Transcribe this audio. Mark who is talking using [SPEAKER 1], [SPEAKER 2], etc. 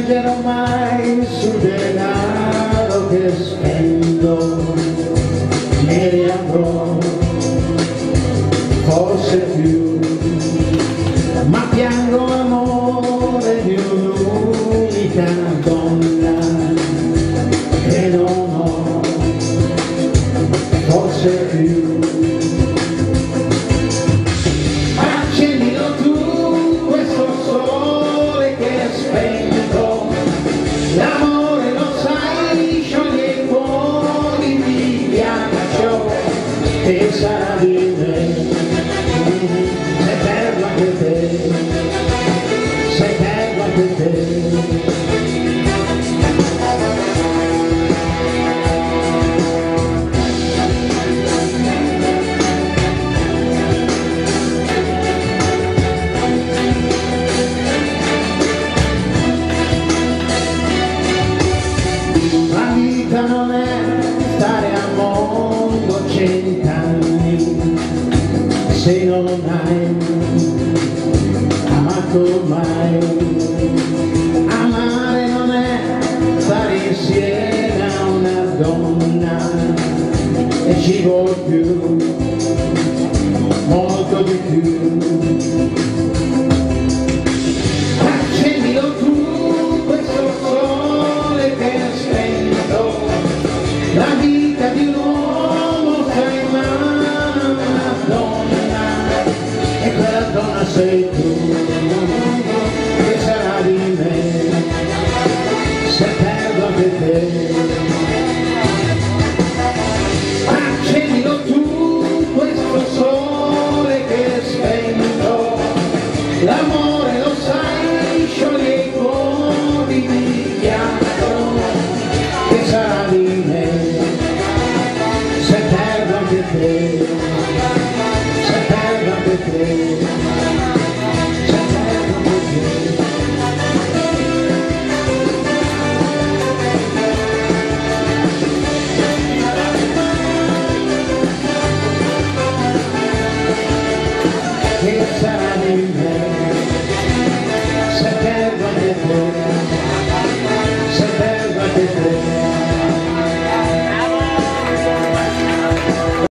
[SPEAKER 1] piangerò mai sul denaro che spendo, ne riavrò forse più, ma piango l'amore di un'unica donna che non ho forse più. Accendilo tu questo sole che è spento, l'amore lo sai scioglie i cuori di ghiaccio che sarà di me. Sei bello anche te, sei bello anche te. La vita non è stare al mondo 100 anni se non hai amato mai. Amare non è stare insieme a una donna, e ci vuole più, molto di più. Accendilo tu questo sole che è spento, la vita di un uomo sta in mano a una donna, e quella donna sei tu, che sarà di me, se perdo anche te. Accendilo tu questo sole che è spento, l'amore lo sai scioglie i cuori di ghiaccio che sarà di me, se perdo anche te, se perdo anche te.